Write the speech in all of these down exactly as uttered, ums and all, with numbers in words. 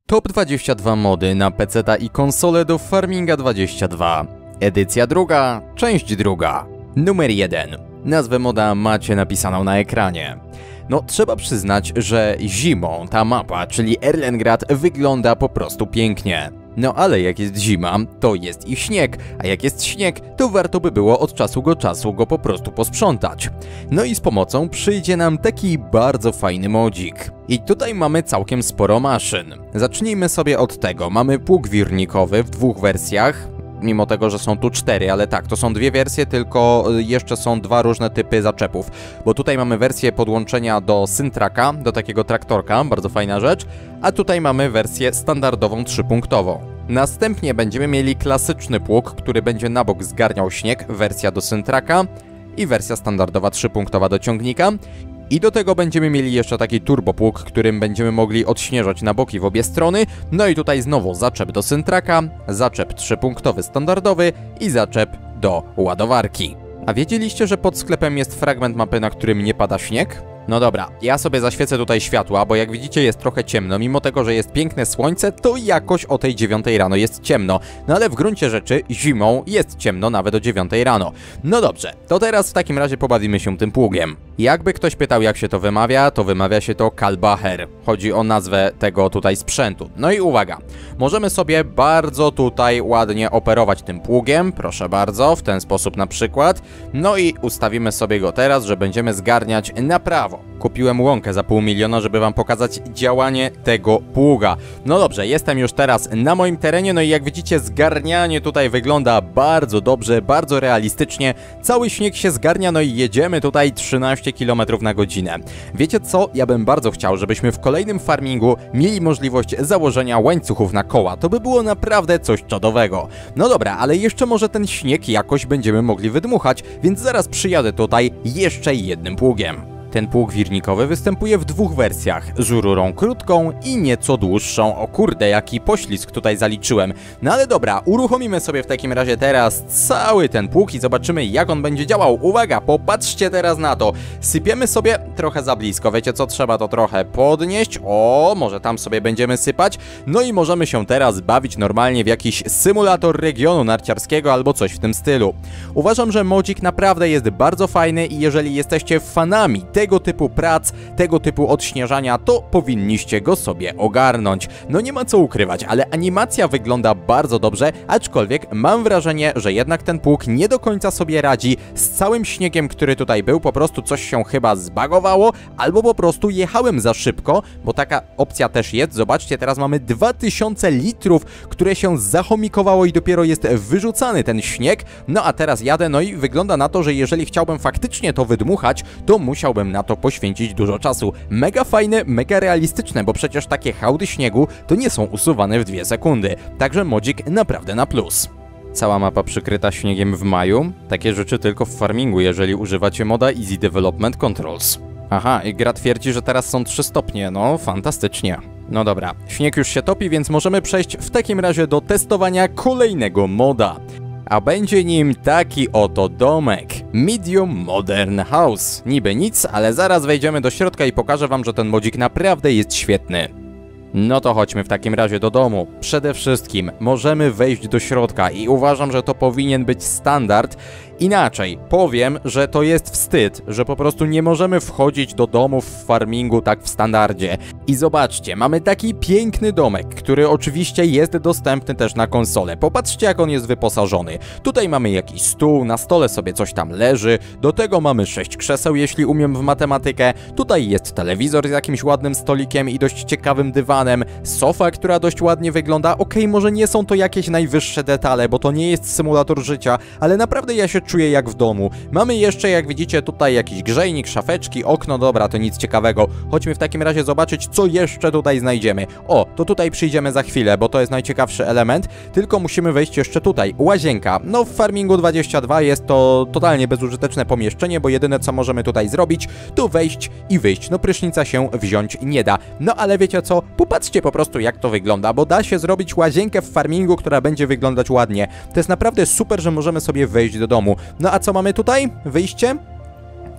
Top dwadzieścia dwa mody na peceta i konsole do Farminga dwadzieścia dwa. Edycja druga, część druga. Numer jeden. Nazwę moda macie napisaną na ekranie. No, trzeba przyznać, że zimą ta mapa, czyli Erlengrad, wygląda po prostu pięknie. No ale jak jest zima, to jest i śnieg, a jak jest śnieg, to warto by było od czasu do czasu go po prostu posprzątać. No i z pomocą przyjdzie nam taki bardzo fajny modzik. I tutaj mamy całkiem sporo maszyn. Zacznijmy sobie od tego. Mamy pług wirnikowy w dwóch wersjach. Mimo tego, że są tu cztery, ale tak, to są dwie wersje, tylko jeszcze są dwa różne typy zaczepów. Bo tutaj mamy wersję podłączenia do Syntraka, do takiego traktorka, bardzo fajna rzecz, a tutaj mamy wersję standardową trzypunktową. Następnie będziemy mieli klasyczny pług, który będzie na bok zgarniał śnieg, wersja do Syntraka i wersja standardowa trzypunktowa do ciągnika. I do tego będziemy mieli jeszcze taki turbopług, którym będziemy mogli odśnieżać na boki w obie strony. No i tutaj znowu zaczep do Syntraka, zaczep trzypunktowy standardowy i zaczep do ładowarki. A wiedzieliście, że pod sklepem jest fragment mapy, na którym nie pada śnieg? No dobra, ja sobie zaświecę tutaj światła, bo jak widzicie jest trochę ciemno, mimo tego, że jest piękne słońce, to jakoś o tej dziewiątej rano jest ciemno. No ale w gruncie rzeczy zimą jest ciemno nawet o dziewiątej rano. No dobrze, to teraz w takim razie pobawimy się tym pługiem. Jakby ktoś pytał, jak się to wymawia, to wymawia się to Kalbacher. Chodzi o nazwę tego tutaj sprzętu. No i uwaga, możemy sobie bardzo tutaj ładnie operować tym pługiem, proszę bardzo, w ten sposób na przykład. No i ustawimy sobie go teraz, że będziemy zgarniać na prawo. Kupiłem łąkę za pół miliona, żeby wam pokazać działanie tego pługa. No dobrze, jestem już teraz na moim terenie, no i jak widzicie zgarnianie tutaj wygląda bardzo dobrze, bardzo realistycznie. Cały śnieg się zgarnia, no i jedziemy tutaj trzynaście kilometrów na godzinę. Wiecie co? Ja bym bardzo chciał, żebyśmy w kolejnym farmingu mieli możliwość założenia łańcuchów na koła. To by było naprawdę coś czadowego. No dobra, ale jeszcze może ten śnieg jakoś będziemy mogli wydmuchać, więc zaraz przyjadę tutaj jeszcze jednym pługiem. Ten pług wirnikowy występuje w dwóch wersjach, z rurą krótką i nieco dłuższą. O kurde, jaki poślizg tutaj zaliczyłem. No ale dobra, uruchomimy sobie w takim razie teraz cały ten pług i zobaczymy, jak on będzie działał. Uwaga, popatrzcie teraz na to. Sypiemy sobie trochę za blisko, wiecie co, trzeba to trochę podnieść. O, może tam sobie będziemy sypać. No i możemy się teraz bawić normalnie w jakiś symulator regionu narciarskiego albo coś w tym stylu. Uważam, że modzik naprawdę jest bardzo fajny i jeżeli jesteście fanami tego typu prac, tego typu odśnieżania, to powinniście go sobie ogarnąć. No nie ma co ukrywać, ale animacja wygląda bardzo dobrze, aczkolwiek mam wrażenie, że jednak ten pług nie do końca sobie radzi z całym śniegiem, który tutaj był. Po prostu coś się chyba zbagowało, albo po prostu jechałem za szybko, bo taka opcja też jest. Zobaczcie, teraz mamy dwa tysiące litrów, które się zachomikowało i dopiero jest wyrzucany ten śnieg. No a teraz jadę, no i wygląda na to, że jeżeli chciałbym faktycznie to wydmuchać, to musiałbym na to poświęcić dużo czasu. Mega fajne, mega realistyczne, bo przecież takie hałdy śniegu to nie są usuwane w dwie sekundy. Także modzik naprawdę na plus. Cała mapa przykryta śniegiem w maju. Takie rzeczy tylko w farmingu, jeżeli używacie moda Easy Development Controls. Aha, i gra twierdzi, że teraz są trzy stopnie, no fantastycznie. No dobra, śnieg już się topi, więc możemy przejść w takim razie do testowania kolejnego moda. A będzie nim taki oto domek. Medium Modern House. Niby nic, ale zaraz wejdziemy do środka i pokażę wam, że ten modzik naprawdę jest świetny. No to chodźmy w takim razie do domu. Przede wszystkim możemy wejść do środka i uważam, że to powinien być standard. Inaczej, powiem, że to jest wstyd, że po prostu nie możemy wchodzić do domów w farmingu tak w standardzie. I zobaczcie, mamy taki piękny domek, który oczywiście jest dostępny też na konsolę. Popatrzcie, jak on jest wyposażony. Tutaj mamy jakiś stół, na stole sobie coś tam leży, do tego mamy sześć krzeseł, jeśli umiem w matematykę. Tutaj jest telewizor z jakimś ładnym stolikiem i dość ciekawym dywanem, sofa, która dość ładnie wygląda. Okej, może nie są to jakieś najwyższe detale, bo to nie jest symulator życia, ale naprawdę ja się czuję jak w domu. Mamy jeszcze, jak widzicie, tutaj jakiś grzejnik, szafeczki, okno, dobra, to nic ciekawego. Chodźmy w takim razie zobaczyć, co jeszcze tutaj znajdziemy. O, to tutaj przyjdziemy za chwilę, bo to jest najciekawszy element, tylko musimy wejść jeszcze tutaj. Łazienka. No w Farmingu dwadzieścia dwa jest to totalnie bezużyteczne pomieszczenie, bo jedyne co możemy tutaj zrobić, to wejść i wyjść. No prysznica się wziąć nie da. No ale wiecie co? Popatrzcie po prostu, jak to wygląda, bo da się zrobić łazienkę w Farmingu, która będzie wyglądać ładnie. To jest naprawdę super, że możemy sobie wejść do domu. No a co mamy tutaj? Wyjście?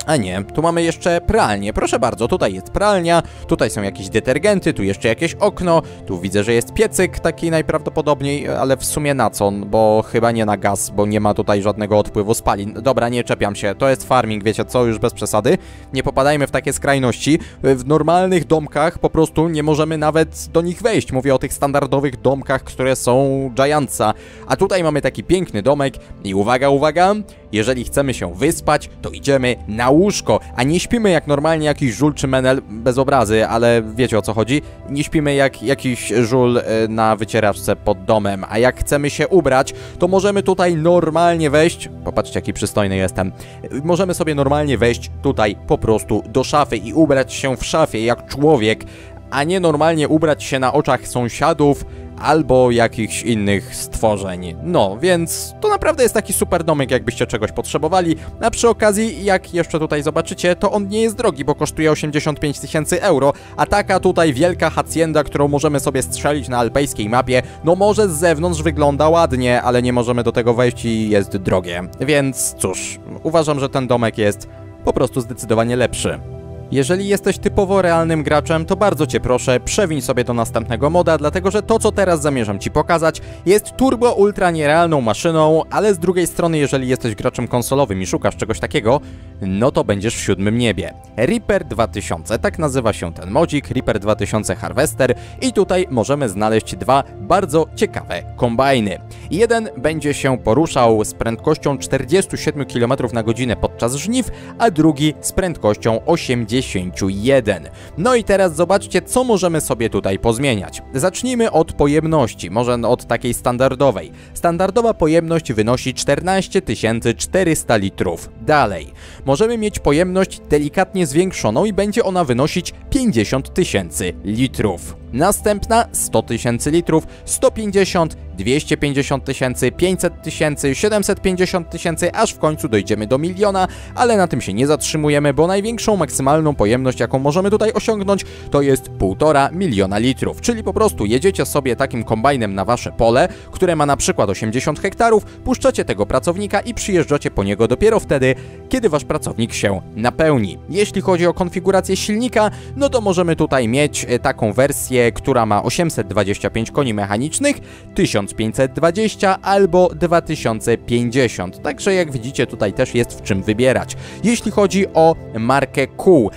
A nie, tu mamy jeszcze pralnię. Proszę bardzo, tutaj jest pralnia, tutaj są jakieś detergenty, tu jeszcze jakieś okno, tu widzę, że jest piecyk taki najprawdopodobniej, ale w sumie na co? Bo chyba nie na gaz, bo nie ma tutaj żadnego odpływu spalin. Dobra, nie czepiam się, to jest farming, wiecie co, już bez przesady. Nie popadajmy w takie skrajności. W normalnych domkach po prostu nie możemy nawet do nich wejść. Mówię o tych standardowych domkach, które są Giantsa. A tutaj mamy taki piękny domek i uwaga, uwaga, jeżeli chcemy się wyspać, to idziemy na łóżko, a nie śpimy jak normalnie jakiś żul czy menel, bez obrazy, ale wiecie o co chodzi. Nie śpimy jak jakiś żul na wycieraczce pod domem, a jak chcemy się ubrać, to możemy tutaj normalnie wejść. Popatrzcie, jaki przystojny jestem. Możemy sobie normalnie wejść tutaj po prostu do szafy i ubrać się w szafie jak człowiek, a nie normalnie ubrać się na oczach sąsiadów albo jakichś innych stworzeń. No, więc to naprawdę jest taki super domek, jakbyście czegoś potrzebowali. A przy okazji, jak jeszcze tutaj zobaczycie, to on nie jest drogi, bo kosztuje osiemdziesiąt pięć tysięcy euro, a taka tutaj wielka hacienda, którą możemy sobie strzelić na alpejskiej mapie, no może z zewnątrz wygląda ładnie, ale nie możemy do tego wejść i jest drogie. Więc cóż, uważam, że ten domek jest po prostu zdecydowanie lepszy. Jeżeli jesteś typowo realnym graczem, to bardzo Cię proszę, przewiń sobie do następnego moda, dlatego że to, co teraz zamierzam Ci pokazać, jest turbo ultra nierealną maszyną, ale z drugiej strony, jeżeli jesteś graczem konsolowym i szukasz czegoś takiego, no to będziesz w siódmym niebie. Reaper dwa tysiące, tak nazywa się ten modzik, Reaper dwa tysiące Harvester i tutaj możemy znaleźć dwa bardzo ciekawe kombajny. Jeden będzie się poruszał z prędkością czterdzieści siedem kilometrów na godzinę podczas żniw, a drugi z prędkością osiemdziesiąt jeden. No i teraz zobaczcie, co możemy sobie tutaj pozmieniać. Zacznijmy od pojemności, może od takiej standardowej. Standardowa pojemność wynosi czternaście tysięcy czterysta litrów. Dalej, możemy mieć pojemność delikatnie zwiększoną i będzie ona wynosić pięćdziesiąt tysięcy litrów. Następna sto tysięcy litrów, sto pięćdziesiąt, dwieście pięćdziesiąt tysięcy, pięćset tysięcy, siedemset pięćdziesiąt tysięcy, aż w końcu dojdziemy do miliona, ale na tym się nie zatrzymujemy, bo największą maksymalną pojemność, jaką możemy tutaj osiągnąć, to jest półtora miliona litrów, czyli po prostu jedziecie sobie takim kombajnem na wasze pole, które ma na przykład osiemdziesiąt hektarów, puszczacie tego pracownika i przyjeżdżacie po niego dopiero wtedy, kiedy wasz pracownik się napełni. Jeśli chodzi o konfigurację silnika, no to możemy tutaj mieć taką wersję, która ma osiemset dwadzieścia pięć koni mechanicznych, tysiąc pięćset dwadzieścia albo dwa tysiące pięćdziesiąt. Także jak widzicie, tutaj też jest w czym wybierać. Jeśli chodzi o markę kół,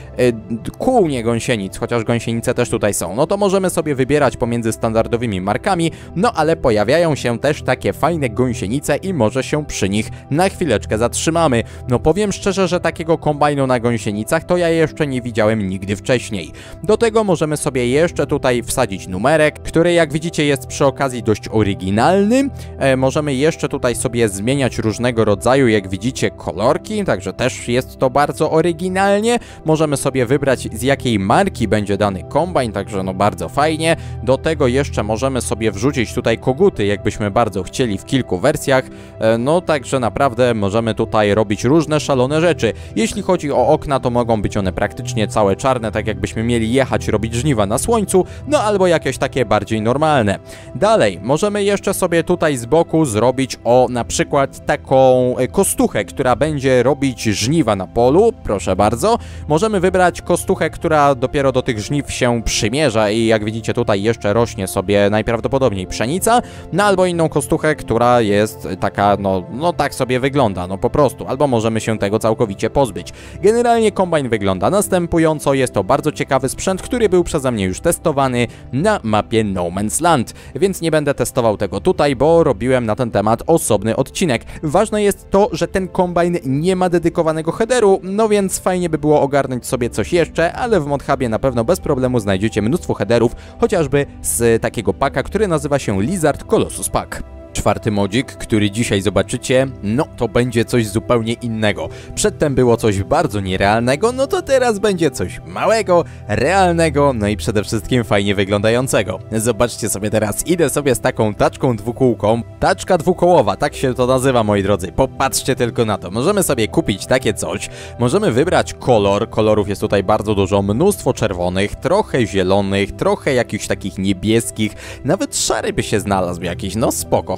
kół nie gąsienic, chociaż gąsienice też tutaj są, no to możemy sobie wybierać pomiędzy standardowymi markami, no ale pojawiają się też takie fajne gąsienice i może się przy nich na chwileczkę zatrzymamy. No powiem szczerze, że takiego kombajnu na gąsienicach to ja jeszcze nie widziałem nigdy wcześniej. Do tego możemy sobie jeszcze tutaj wsadzić numerek, który jak widzicie jest przy okazji dość oryginalny. E, możemy jeszcze tutaj sobie zmieniać różnego rodzaju, jak widzicie, kolorki, także też jest to bardzo oryginalnie. Możemy sobie wybrać, z jakiej marki będzie dany kombajn, także no bardzo fajnie. Do tego jeszcze możemy sobie wrzucić tutaj koguty, jakbyśmy bardzo chcieli, w kilku wersjach. E, no także naprawdę możemy tutaj robić różne szalone rzeczy. Jeśli chodzi o okna, to mogą być one praktycznie całe czarne, tak jakbyśmy mieli jechać robić żniwa na słońcu, no albo jakieś takie bardziej normalne. Dalej, możemy jeszcze sobie tutaj z boku zrobić o na przykład taką kostuchę, która będzie robić żniwa na polu, proszę bardzo. Możemy wybrać kostuchę, która dopiero do tych żniw się przymierza i jak widzicie tutaj jeszcze rośnie sobie najprawdopodobniej pszenica, no albo inną kostuchę, która jest taka, no, no tak sobie wygląda, no po prostu, albo możemy się tego całkowicie pozbyć. Generalnie kombajn wygląda następująco, jest to bardzo ciekawy sprzęt, który był przeze mnie już testowany na mapie No Man's Land, więc nie będę testował tego tutaj, bo robiłem na ten temat osobny odcinek. Ważne jest to, że ten kombajn nie ma dedykowanego headeru, no więc fajnie by było ogarnąć sobie coś jeszcze, ale w ModHubie na pewno bez problemu znajdziecie mnóstwo headerów, chociażby z takiego paka, który nazywa się Lizard Colossus Pack. Czwarty modzik, który dzisiaj zobaczycie, no to będzie coś zupełnie innego. Przedtem było coś bardzo nierealnego, no to teraz będzie coś małego, realnego, no i przede wszystkim fajnie wyglądającego. Zobaczcie sobie teraz, idę sobie z taką taczką dwukółką, taczka dwukołowa, tak się to nazywa, moi drodzy, popatrzcie tylko na to. Możemy sobie kupić takie coś, możemy wybrać kolor, kolorów jest tutaj bardzo dużo, mnóstwo czerwonych, trochę zielonych, trochę jakichś takich niebieskich, nawet szary by się znalazł jakiś, no spoko.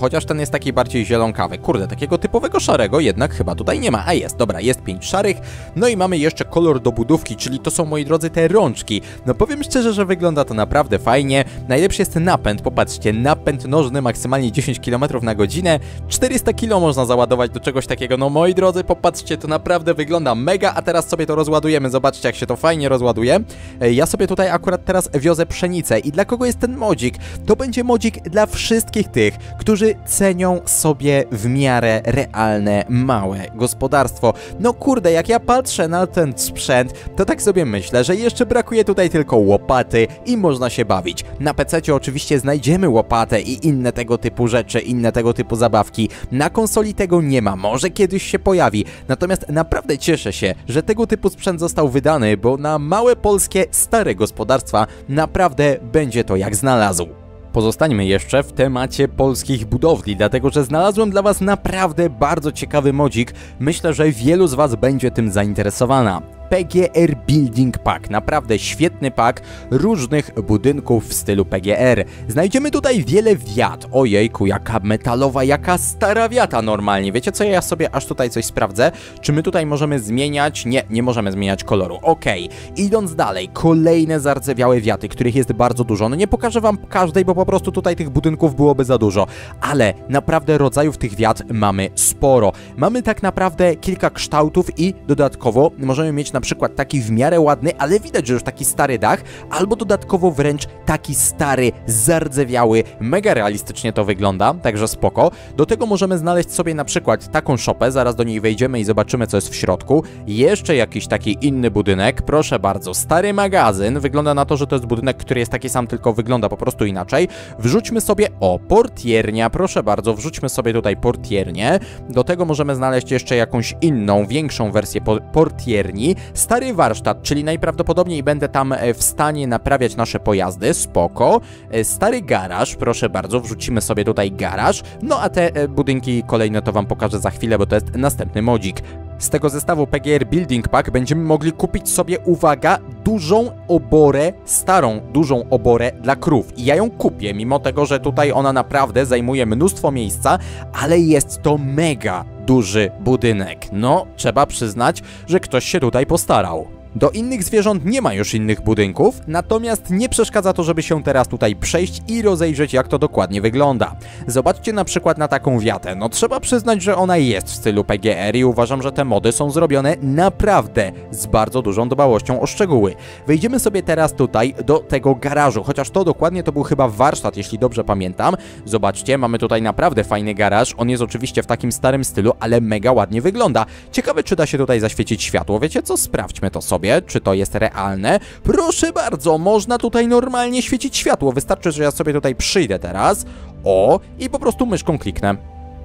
chociaż ten jest taki bardziej zielonkawy. Kurde, takiego typowego szarego jednak chyba tutaj nie ma. A jest, dobra, jest pięć szarych. No i mamy jeszcze kolor dobudówki, czyli to są, moi drodzy, te rączki. No powiem szczerze, że wygląda to naprawdę fajnie. Najlepszy jest ten napęd, popatrzcie, napęd nożny maksymalnie dziesięć kilometrów na godzinę. czterysta kilo można załadować do czegoś takiego. No moi drodzy, popatrzcie, to naprawdę wygląda mega, a teraz sobie to rozładujemy. Zobaczcie, jak się to fajnie rozładuje. Ja sobie tutaj akurat teraz wiozę pszenicę. I dla kogo jest ten modzik? To będzie modzik dla wszystkich tych, którzy cenią sobie w miarę realne, małe gospodarstwo. No kurde, jak ja patrzę na ten sprzęt, to tak sobie myślę, że jeszcze brakuje tutaj tylko łopaty i można się bawić. Na pececie oczywiście znajdziemy łopatę i inne tego typu rzeczy, inne tego typu zabawki. Na konsoli tego nie ma, może kiedyś się pojawi. Natomiast naprawdę cieszę się, że tego typu sprzęt został wydany, bo na małe polskie stare gospodarstwa naprawdę będzie to jak znalazł. Pozostańmy jeszcze w temacie polskich budowli, dlatego że znalazłem dla Was naprawdę bardzo ciekawy modzik. Myślę, że wielu z Was będzie tym zainteresowana. P G R Building Pack. Naprawdę świetny pack różnych budynków w stylu P G R. Znajdziemy tutaj wiele wiat. Ojejku, jaka metalowa, jaka stara wiata normalnie. Wiecie co, ja sobie aż tutaj coś sprawdzę. Czy my tutaj możemy zmieniać? Nie, nie możemy zmieniać koloru. Okej. Idąc dalej, kolejne zardzewiałe wiaty, których jest bardzo dużo. No nie pokażę Wam każdej, bo po prostu tutaj tych budynków byłoby za dużo. Ale naprawdę rodzajów tych wiat mamy sporo. Mamy tak naprawdę kilka kształtów i dodatkowo możemy mieć na przykład taki w miarę ładny, ale widać, że już taki stary dach, albo dodatkowo wręcz taki stary, zardzewiały, mega realistycznie to wygląda, także spoko. Do tego możemy znaleźć sobie na przykład taką szopę, zaraz do niej wejdziemy i zobaczymy, co jest w środku. Jeszcze jakiś taki inny budynek, proszę bardzo, stary magazyn, wygląda na to, że to jest budynek, który jest taki sam, tylko wygląda po prostu inaczej. Wrzućmy sobie, o, portiernia, proszę bardzo, wrzućmy sobie tutaj portiernię. Do tego możemy znaleźć jeszcze jakąś inną, większą wersję portierni. Stary warsztat, czyli najprawdopodobniej będę tam w stanie naprawiać nasze pojazdy, spoko. Stary garaż, proszę bardzo, wrzucimy sobie tutaj garaż. No a te budynki kolejne to Wam pokażę za chwilę, bo to jest następny modzik. Z tego zestawu P G R Building Pack będziemy mogli kupić sobie, uwaga, dużą oborę, starą dużą oborę dla krów. I ja ją kupię, mimo tego, że tutaj ona naprawdę zajmuje mnóstwo miejsca, ale jest to mega duży budynek. No, trzeba przyznać, że ktoś się tutaj postarał. Do innych zwierząt nie ma już innych budynków, natomiast nie przeszkadza to, żeby się teraz tutaj przejść i rozejrzeć, jak to dokładnie wygląda. Zobaczcie na przykład na taką wiatę. No trzeba przyznać, że ona jest w stylu P G R i uważam, że te mody są zrobione naprawdę z bardzo dużą dbałością o szczegóły. Wejdziemy sobie teraz tutaj do tego garażu, chociaż to dokładnie to był chyba warsztat, jeśli dobrze pamiętam. Zobaczcie, mamy tutaj naprawdę fajny garaż. On jest oczywiście w takim starym stylu, ale mega ładnie wygląda. Ciekawe, czy da się tutaj zaświecić światło. Wiecie co? Sprawdźmy to sobie. Czy to jest realne? Proszę bardzo, można tutaj normalnie świecić światło. Wystarczy, że ja sobie tutaj przyjdę teraz. O, i po prostu myszką kliknę.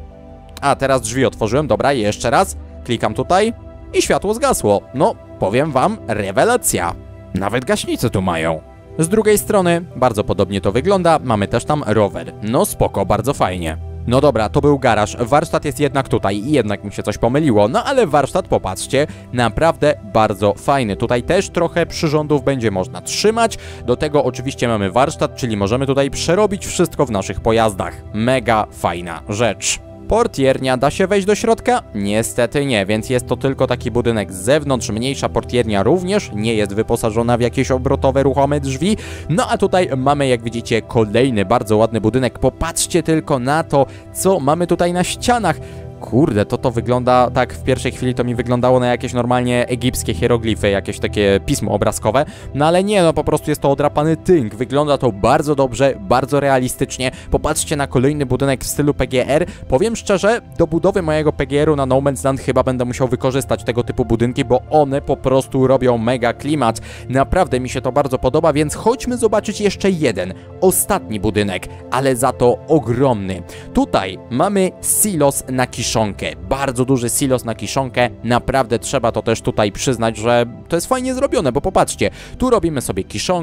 A, teraz drzwi otworzyłem. Dobra, jeszcze raz. Klikam tutaj i światło zgasło. No, powiem Wam, rewelacja. Nawet gaśnice tu mają. Z drugiej strony, bardzo podobnie to wygląda. Mamy też tam rower. No spoko, bardzo fajnie. No dobra, to był garaż, warsztat jest jednak tutaj i jednak mi się coś pomyliło, no ale warsztat, popatrzcie, naprawdę bardzo fajny. Tutaj też trochę przyrządów będzie można trzymać, do tego oczywiście mamy warsztat, czyli możemy tutaj przerobić wszystko w naszych pojazdach. Mega fajna rzecz. Portiernia, da się wejść do środka? Niestety nie, więc jest to tylko taki budynek z zewnątrz, mniejsza portiernia również nie jest wyposażona w jakieś obrotowe, ruchome drzwi. No a tutaj mamy, jak widzicie, kolejny bardzo ładny budynek. Popatrzcie tylko na to, co mamy tutaj na ścianach. Kurde, to to wygląda, tak w pierwszej chwili to mi wyglądało na jakieś normalnie egipskie hieroglify, jakieś takie pismo obrazkowe, no ale nie, no po prostu jest to odrapany tynk, wygląda to bardzo dobrze, bardzo realistycznie. Popatrzcie na kolejny budynek w stylu P G R, powiem szczerze, do budowy mojego P G R-u na No Man's Land chyba będę musiał wykorzystać tego typu budynki, bo one po prostu robią mega klimat, naprawdę mi się to bardzo podoba, więc chodźmy zobaczyć jeszcze jeden, ostatni budynek, ale za to ogromny. Tutaj mamy silos na kiszonkę. Bardzo duży silos na kiszonkę, naprawdę trzeba to też tutaj przyznać, że to jest fajnie zrobione, bo popatrzcie, tu robimy sobie kiszonkę,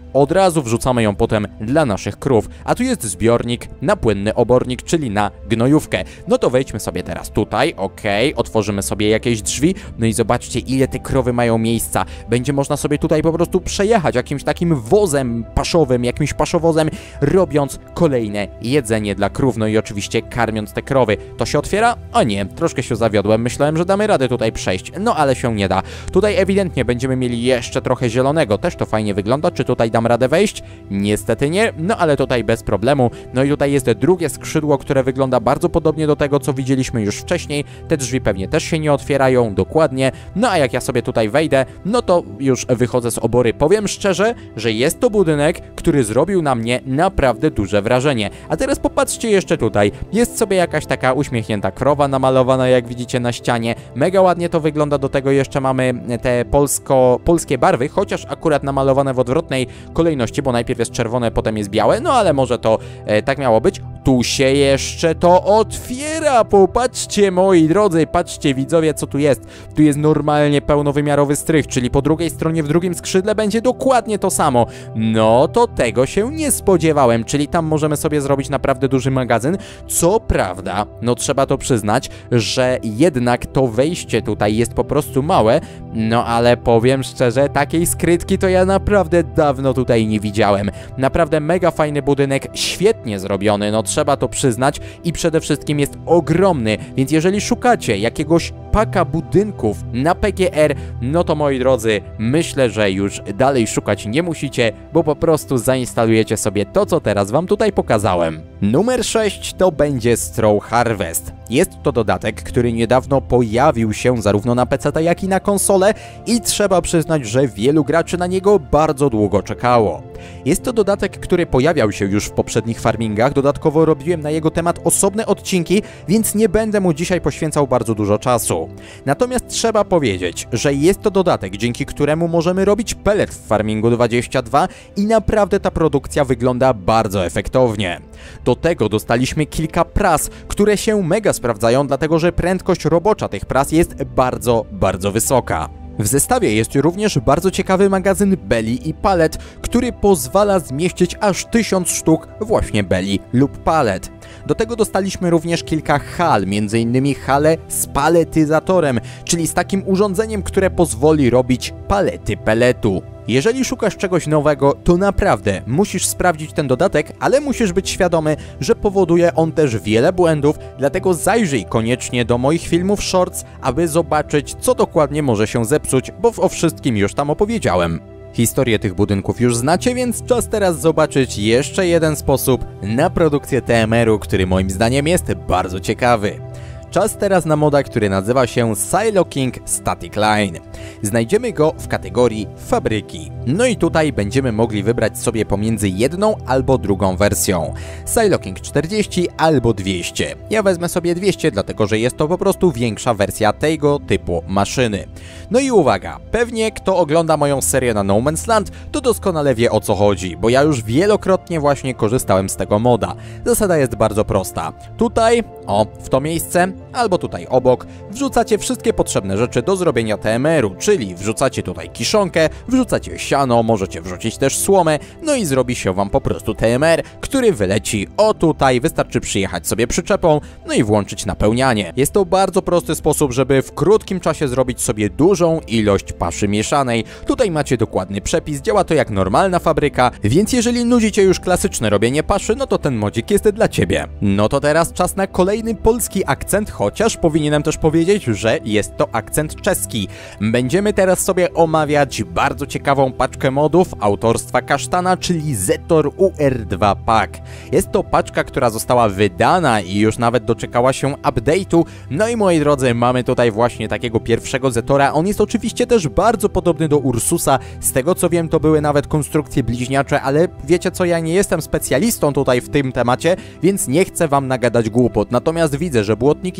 od razu wrzucamy ją potem dla naszych krów. A tu jest zbiornik na płynny obornik, czyli na gnojówkę. No to wejdźmy sobie teraz tutaj, okej, okay. Otworzymy sobie jakieś drzwi, no i zobaczcie, ile te krowy mają miejsca. Będzie można sobie tutaj po prostu przejechać jakimś takim wozem paszowym, jakimś paszowozem, robiąc kolejne jedzenie dla krów, no i oczywiście karmiąc te krowy. To się otwiera? O nie, troszkę się zawiodłem, myślałem, że damy radę tutaj przejść, no ale się nie da. Tutaj ewidentnie będziemy mieli jeszcze trochę zielonego, też to fajnie wygląda. Czy tutaj dam radę wejść? Niestety nie, no ale tutaj bez problemu. No i tutaj jest drugie skrzydło, które wygląda bardzo podobnie do tego, co widzieliśmy już wcześniej. Te drzwi pewnie też się nie otwierają dokładnie, no a jak ja sobie tutaj wejdę, no to już wychodzę z obory. Powiem szczerze, że jest to budynek, który zrobił na mnie naprawdę duże wrażenie. A teraz popatrzcie jeszcze tutaj, jest sobie jakaś taka uśmiechnięta krowa namalowana, jak widzicie na ścianie. Mega ładnie to wygląda, do tego jeszcze mamy te polsko, polskie barwy, chociaż akurat namalowane w odwrotnej kolejności, bo najpierw jest czerwone, potem jest białe, no ale może to e, tak miało być. Tu się jeszcze to otwiera, popatrzcie moi drodzy, patrzcie widzowie, co tu jest. Tu jest normalnie pełnowymiarowy strych, czyli po drugiej stronie, w drugim skrzydle będzie dokładnie to samo. No to tego się nie spodziewałem, czyli tam możemy sobie zrobić naprawdę duży magazyn. Co prawda, no trzeba to przyznać, że jednak to wejście tutaj jest po prostu małe, no ale powiem szczerze, takiej skrytki to ja naprawdę dawno tutaj nie widziałem. Naprawdę mega fajny budynek, świetnie zrobiony, no trzeba to przyznać i przede wszystkim jest ogromny, więc jeżeli szukacie jakiegoś paka budynków na P G R, no to moi drodzy, myślę, że już dalej szukać nie musicie, bo po prostu zainstalujecie sobie to, co teraz wam tutaj pokazałem. Numer sześć to będzie Straw Harvest. Jest to dodatek, który niedawno pojawił się zarówno na peceta, jak i na konsolę i trzeba przyznać, że wielu graczy na niego bardzo długo czekało. Jest to dodatek, który pojawiał się już w poprzednich farmingach, dodatkowo robiłem na jego temat osobne odcinki, więc nie będę mu dzisiaj poświęcał bardzo dużo czasu. Natomiast trzeba powiedzieć, że jest to dodatek, dzięki któremu możemy robić pellet w Farmingu dwadzieścia dwa i naprawdę ta produkcja wygląda bardzo efektownie. Do tego dostaliśmy kilka pras, które się mega sprawdzają, dlatego że prędkość robocza tych pras jest bardzo, bardzo wysoka. W zestawie jest również bardzo ciekawy magazyn beli i palet, który pozwala zmieścić aż tysiąc sztuk właśnie beli lub palet. Do tego dostaliśmy również kilka hal, między innymi halę z paletyzatorem, czyli z takim urządzeniem, które pozwoli robić palety peletu. Jeżeli szukasz czegoś nowego, to naprawdę musisz sprawdzić ten dodatek, ale musisz być świadomy, że powoduje on też wiele błędów, dlatego zajrzyj koniecznie do moich filmów shorts, aby zobaczyć, co dokładnie może się zepsuć, bo o wszystkim już tam opowiedziałem. Historię tych budynków już znacie, więc czas teraz zobaczyć jeszcze jeden sposób na produkcję T M R-u, który moim zdaniem jest bardzo ciekawy. Czas teraz na moda, który nazywa się Silocking Static Line. Znajdziemy go w kategorii fabryki. No i tutaj będziemy mogli wybrać sobie pomiędzy jedną albo drugą wersją. Silocking czterdzieści albo dwieście. Ja wezmę sobie dwieście, dlatego że jest to po prostu większa wersja tego typu maszyny. No i uwaga, pewnie kto ogląda moją serię na No Man's Land, to doskonale wie, o co chodzi, bo ja już wielokrotnie właśnie korzystałem z tego moda. Zasada jest bardzo prosta. Tutaj, o, w to miejsce, albo tutaj obok, wrzucacie wszystkie potrzebne rzeczy do zrobienia T M R-u, czyli wrzucacie tutaj kiszonkę, wrzucacie siano, możecie wrzucić też słomę, no i zrobi się wam po prostu T M R, który wyleci o tutaj, wystarczy przyjechać sobie przyczepą, no i włączyć napełnianie. Jest to bardzo prosty sposób, żeby w krótkim czasie zrobić sobie dużą ilość paszy mieszanej. Tutaj macie dokładny przepis, działa to jak normalna fabryka, więc jeżeli nudzicie już klasyczne robienie paszy, no to ten modzik jest dla ciebie. No to teraz czas na kolejny polski akcent, chociaż powinienem też powiedzieć, że jest to akcent czeski. Będziemy teraz sobie omawiać bardzo ciekawą paczkę modów autorstwa Kasztana, czyli Zetor U R dwa Pack. Jest to paczka, która została wydana i już nawet doczekała się update'u. No i moi drodzy, mamy tutaj właśnie takiego pierwszego Zetora. On jest oczywiście też bardzo podobny do Ursusa. Z tego co wiem, to były nawet konstrukcje bliźniacze, ale wiecie co, ja nie jestem specjalistą tutaj w tym temacie, więc nie chcę wam nagadać głupot. Natomiast widzę, że błotniki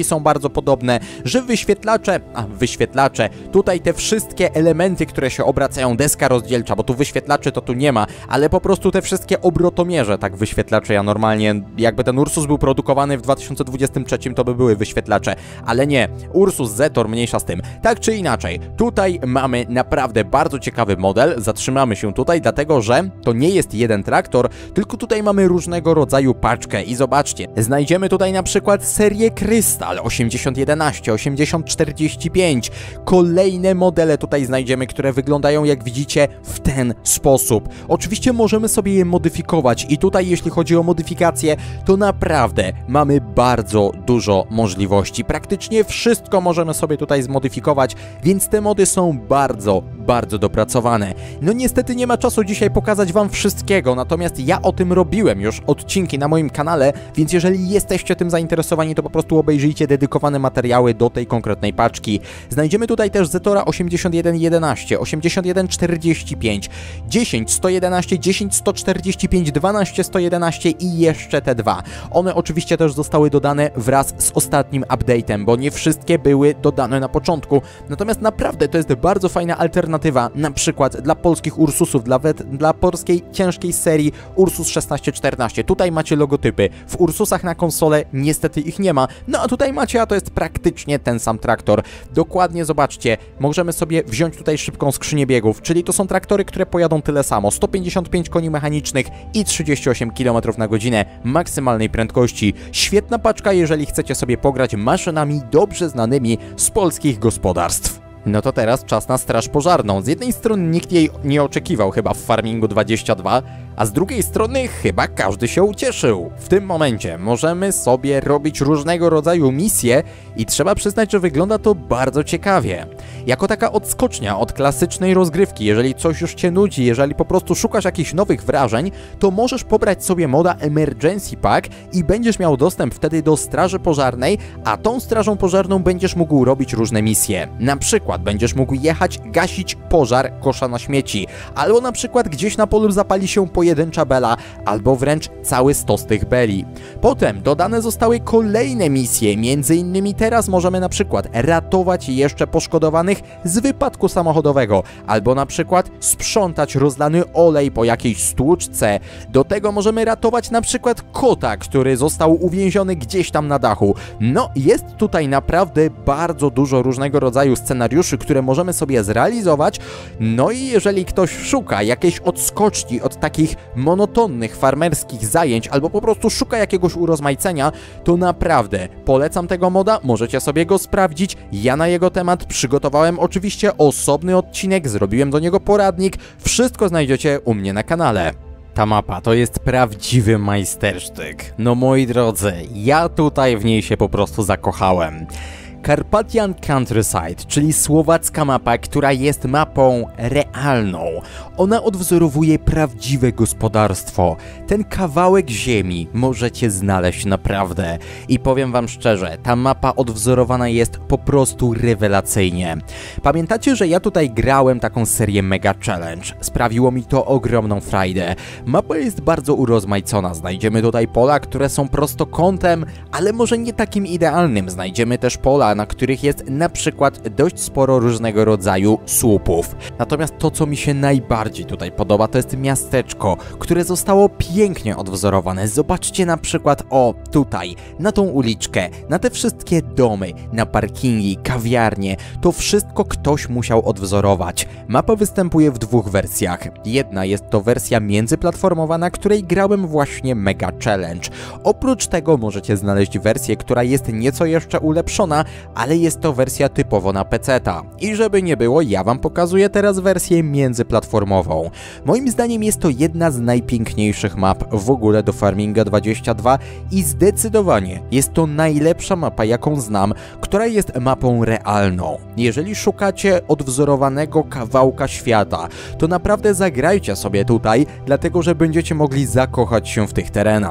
są bardzo podobne, że wyświetlacze, a wyświetlacze, tutaj te wszystkie elementy, które się obracają, deska rozdzielcza, bo tu wyświetlaczy to tu nie ma, ale po prostu te wszystkie obrotomierze, tak wyświetlacze, ja normalnie, jakby ten Ursus był produkowany w dwa tysiące dwudziestym trzecim, to by były wyświetlacze, ale nie, Ursus Zetor mniejsza z tym. Tak czy inaczej, tutaj mamy naprawdę bardzo ciekawy model, zatrzymamy się tutaj, dlatego że to nie jest jeden traktor, tylko tutaj mamy różnego rodzaju paczkę i zobaczcie, znajdziemy tutaj na przykład serię Krystal osiemdziesiąt jedenaście, osiemdziesiąt czterdzieści pięć, kolejne modele tutaj znajdziemy, które wyglądają, jak widzicie, w ten sposób. Oczywiście możemy sobie je modyfikować i tutaj jeśli chodzi o modyfikacje, to naprawdę mamy bardzo dużo możliwości. Praktycznie wszystko możemy sobie tutaj zmodyfikować, więc te mody są bardzo, bardzo dopracowane. No niestety nie ma czasu dzisiaj pokazać wam wszystkiego, natomiast ja o tym robiłem już odcinki na moim kanale, więc jeżeli jesteście tym zainteresowani, to po prostu obejrzyjcie dedykowane materiały do tej konkretnej paczki. Znajdziemy tutaj też Zetora osiemdziesiąt jeden jedenaście, osiemdziesiąt jeden czterdzieści pięć, dziesięć sto jedenaście, dziesięć sto czterdzieści pięć, dwanaście sto jedenaście i jeszcze te dwa. One oczywiście też zostały dodane wraz z ostatnim update'em, bo nie wszystkie były dodane na początku. Natomiast naprawdę to jest bardzo fajna alternatywa, na przykład dla polskich Ursusów, dla, dla polskiej ciężkiej serii Ursus szesnaście czternaście. Tutaj macie logotypy. W Ursusach na konsolę niestety ich nie ma, no a tutaj macie, a to jest praktycznie ten sam traktor. Dokładnie zobaczcie, możemy sobie wziąć tutaj szybką skrzynię biegów, czyli to są traktory, które pojadą tyle samo, sto pięćdziesiąt pięć koni mechanicznych i trzydzieści osiem kilometrów na godzinę maksymalnej prędkości. Świetna paczka, jeżeli chcecie sobie pograć maszynami dobrze znanymi z polskich gospodarstw. No to teraz czas na straż pożarną. Z jednej strony nikt jej nie oczekiwał chyba w Farmingu dwadzieścia dwa, a z drugiej strony chyba każdy się ucieszył. W tym momencie możemy sobie robić różnego rodzaju misje i trzeba przyznać, że wygląda to bardzo ciekawie. Jako taka odskocznia od klasycznej rozgrywki, jeżeli coś już cię nudzi, jeżeli po prostu szukasz jakichś nowych wrażeń, to możesz pobrać sobie moda Emergency Pack i będziesz miał dostęp wtedy do straży pożarnej, a tą strażą pożarną będziesz mógł robić różne misje. Na przykład będziesz mógł jechać, gasić pożar kosza na śmieci, albo na przykład gdzieś na polu zapali się pojedyncza bela, albo wręcz cały stos tych beli. Potem dodane zostały kolejne misje, między innymi teraz możemy na przykład ratować jeszcze poszkodowanych z wypadku samochodowego, albo na przykład sprzątać rozlany olej po jakiejś stłuczce. Do tego możemy ratować na przykład kota, który został uwięziony gdzieś tam na dachu. No, jest tutaj naprawdę bardzo dużo różnego rodzaju scenariuszy, które możemy sobie zrealizować. No i jeżeli ktoś szuka jakiejś odskoczni od takich monotonnych farmerskich zajęć, albo po prostu szuka jakiegoś urozmaicenia, to naprawdę polecam tego moda, możecie sobie go sprawdzić. Ja na jego temat przygotowałem oczywiście osobny odcinek, zrobiłem do niego poradnik, wszystko znajdziecie u mnie na kanale. Ta mapa to jest prawdziwy majstersztyk. No moi drodzy, ja tutaj w niej się po prostu zakochałem. Carpathian Countryside, czyli słowacka mapa, która jest mapą realną. Ona odwzorowuje prawdziwe gospodarstwo. Ten kawałek ziemi możecie znaleźć naprawdę. I powiem wam szczerze, ta mapa odwzorowana jest po prostu rewelacyjnie. Pamiętacie, że ja tutaj grałem taką serię Mega Challenge? Sprawiło mi to ogromną frajdę. Mapa jest bardzo urozmaicona. Znajdziemy tutaj pola, które są prostokątem, ale może nie takim idealnym. Znajdziemy też pola, na których jest na przykład dość sporo różnego rodzaju słupów. Natomiast to, co mi się najbardziej tutaj podoba, to jest miasteczko, które zostało pięknie odwzorowane. Zobaczcie na przykład, o, tutaj, na tą uliczkę, na te wszystkie domy, na parkingi, kawiarnie. To wszystko ktoś musiał odwzorować. Mapa występuje w dwóch wersjach. Jedna jest to wersja międzyplatformowa, na której grałem właśnie Mega Challenge. Oprócz tego możecie znaleźć wersję, która jest nieco jeszcze ulepszona, ale jest to wersja typowo na peceta. I żeby nie było, ja wam pokazuję teraz wersję międzyplatformową. Moim zdaniem jest to jedna z najpiękniejszych map w ogóle do Farminga dwadzieścia dwa i zdecydowanie jest to najlepsza mapa, jaką znam, która jest mapą realną. Jeżeli szukacie odwzorowanego kawałka świata, to naprawdę zagrajcie sobie tutaj, dlatego że będziecie mogli zakochać się w tych terenach.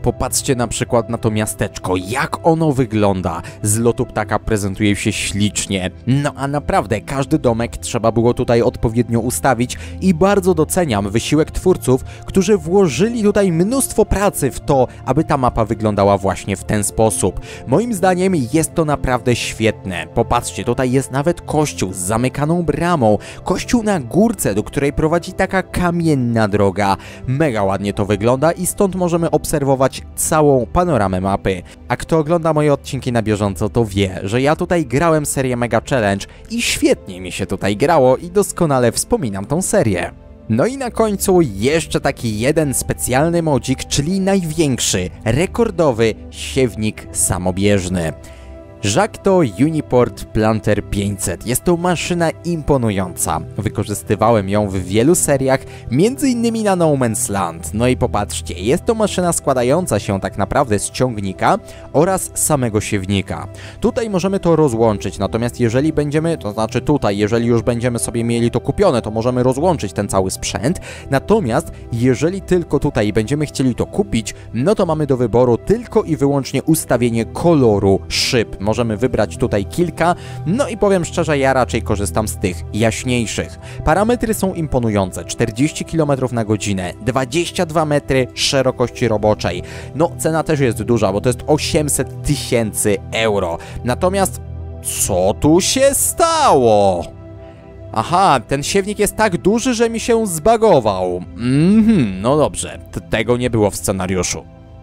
Popatrzcie na przykład na to miasteczko, jak ono wygląda. Z lotu ptaka prezentuje się ślicznie. No a naprawdę, każdy domek trzeba było tutaj odpowiednio ustawić i bardzo doceniam wysiłek twórców, którzy włożyli tutaj mnóstwo pracy w to, aby ta mapa wyglądała właśnie w ten sposób. Moim zdaniem jest to naprawdę świetne. Popatrzcie, tutaj jest nawet kościół z zamykaną bramą. Kościół na górce, do której prowadzi taka kamienna droga. Mega ładnie to wygląda i stąd możemy obserwować całą panoramę mapy. A kto ogląda moje odcinki na bieżąco, to wie, że ja tutaj grałem serię Mega Challenge i świetnie mi się tutaj grało i doskonale wspominam tą serię. No i na końcu jeszcze taki jeden specjalny modzik, czyli największy, rekordowy siewnik samobieżny. Żakto Uniport Planter pięćset. Jest to maszyna imponująca. Wykorzystywałem ją w wielu seriach, między innymi na No Man's Land. No i popatrzcie, jest to maszyna składająca się tak naprawdę z ciągnika oraz samego siewnika. Tutaj możemy to rozłączyć, natomiast jeżeli będziemy, to znaczy tutaj, jeżeli już będziemy sobie mieli to kupione, to możemy rozłączyć ten cały sprzęt. Natomiast jeżeli tylko tutaj będziemy chcieli to kupić, no to mamy do wyboru tylko i wyłącznie ustawienie koloru szyb. Możemy wybrać tutaj kilka, no i powiem szczerze, ja raczej korzystam z tych jaśniejszych. Parametry są imponujące, czterdzieści kilometrów na godzinę, dwadzieścia dwa metry szerokości roboczej. No, cena też jest duża, bo to jest osiemset tysięcy euro. Natomiast co tu się stało? Aha, ten siewnik jest tak duży, że mi się zbagował. Mhm, no dobrze, tego nie było w scenariuszu.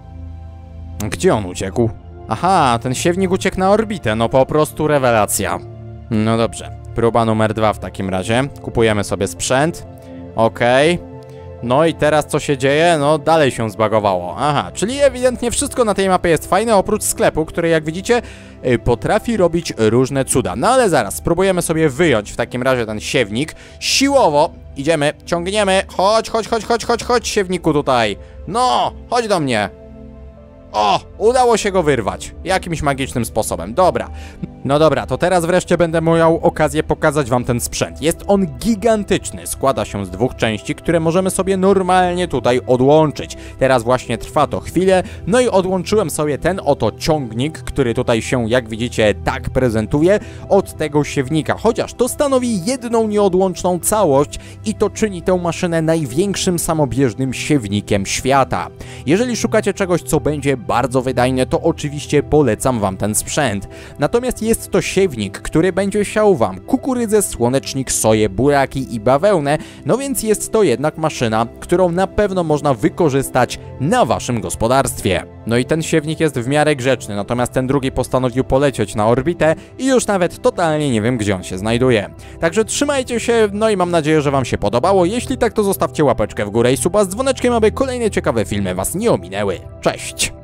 Gdzie on uciekł? Aha, ten siewnik uciekł na orbitę, no po prostu rewelacja. No dobrze, próba numer dwa w takim razie. Kupujemy sobie sprzęt. Okej. Okay. No i teraz co się dzieje? No dalej się zbagowało. Aha, czyli ewidentnie wszystko na tej mapie jest fajne, oprócz sklepu, który jak widzicie yy, potrafi robić różne cuda. No ale zaraz, spróbujemy sobie wyjąć w takim razie ten siewnik. Siłowo idziemy, ciągniemy. Chodź, chodź, chodź, chodź, chodź, chodź siewniku tutaj. No, chodź do mnie. O, udało się go wyrwać. Jakimś magicznym sposobem. Dobra. No dobra, to teraz wreszcie będę miał okazję pokazać wam ten sprzęt. Jest on gigantyczny. Składa się z dwóch części, które możemy sobie normalnie tutaj odłączyć. Teraz właśnie trwa to chwilę. No i odłączyłem sobie ten oto ciągnik, który tutaj się, jak widzicie, tak prezentuje, od tego siewnika. Chociaż to stanowi jedną nieodłączną całość i to czyni tę maszynę największym samobieżnym siewnikiem świata. Jeżeli szukacie czegoś, co będzie bardzo wydajne, to oczywiście polecam wam ten sprzęt. Natomiast jest to siewnik, który będzie siał wam kukurydzę, słonecznik, soję, buraki i bawełnę, no więc jest to jednak maszyna, którą na pewno można wykorzystać na waszym gospodarstwie. No i ten siewnik jest w miarę grzeczny, natomiast ten drugi postanowił polecieć na orbitę i już nawet totalnie nie wiem, gdzie on się znajduje. Także trzymajcie się, no i mam nadzieję, że wam się podobało. Jeśli tak, to zostawcie łapeczkę w górę i suba z dzwoneczkiem, aby kolejne ciekawe filmy was nie ominęły. Cześć!